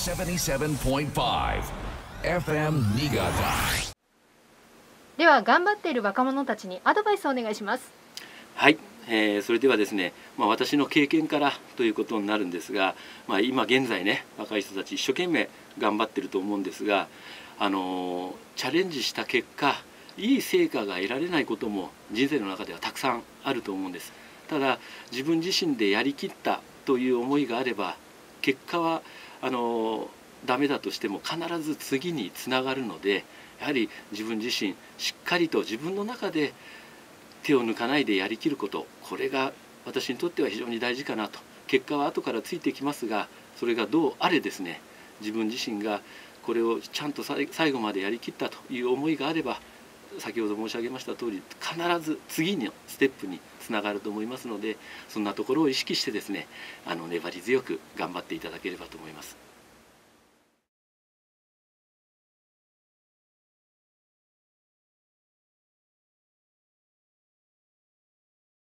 77.5 FM Niigata。 では頑張っている若者たちにアドバイスをお願いします。 はい、それではですね、私の経験からということになるんですが、今現在ね、若い人たち一生懸命頑張ってると思うんですが、チャレンジした結果いい成果が得られないことも人生の中ではたくさんあると思うんです。ただ自分自身でやりきったという思いがあれば、結果はダメだとしても必ず次につながるので、やはり自分自身しっかりと自分の中で手を抜かないでやりきること、これが私にとっては非常に大事かなと。結果は後からついてきますが、それがどうあれですね、自分自身がこれをちゃんと最後までやりきったという思いがあれば、先ほど申し上げました通り必ず次のステップにつながると思いますので、そんなところを意識してですね、粘り強く頑張っていただければと思います。